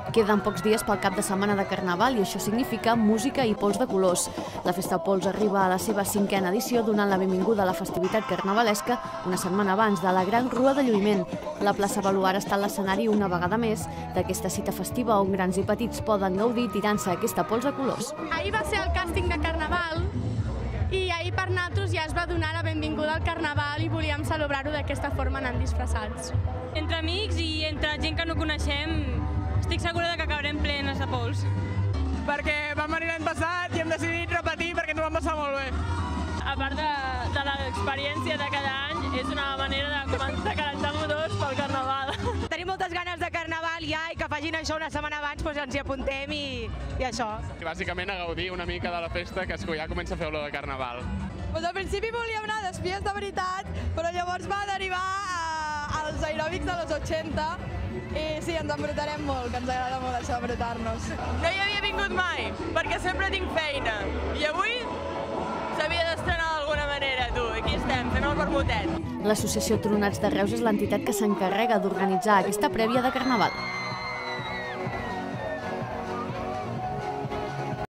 Queden pocs dies pel cap de setmana de Carnaval i això significa música i pols de colors. La Festa Pols arriba a la seva 5a edició donant la benvinguda a la festivitat carnavalesca una setmana abans de la Gran Rua de Lluïment. La plaça Baluard està a l'escenari una vegada més d'aquesta cita festiva on grans i petits poden gaudir tirant-se aquesta pols de colors. Ahir va ser el càsting de Carnaval i ahir per nosaltres ja es va donar la benvinguda al Carnaval i volíem celebrar-ho d'aquesta forma anant disfressats. Entre amics i entre gent que no coneixem, estic segura que acabarem plenes de pols. Perquè vam venir l'any passat i hem decidit repetir perquè ens ho vam passar molt bé. A part de l'experiència de cada any, és una manera de calentar motors pel Carnaval. Tenim moltes ganes de Carnaval ja i que facin això una setmana abans doncs ens hi apuntem i això. I bàsicament a gaudir una mica de la festa que ja comença a fer olor de Carnaval. Al principi volíem anar d'espies de veritat, però llavors va derivar als aeròbics de los 80 i sí, ens embrutarem molt, que ens agrada molt això d'embrutar-nos. No hi havia vingut mai, perquè sempre tinc feina. I avui s'havia d'estrenar d'alguna manera, tu. Aquí estem, fent el vermutet. L'Associació Tronats de Reus és l'entitat que s'encarrega d'organitzar aquesta prèvia de Carnaval.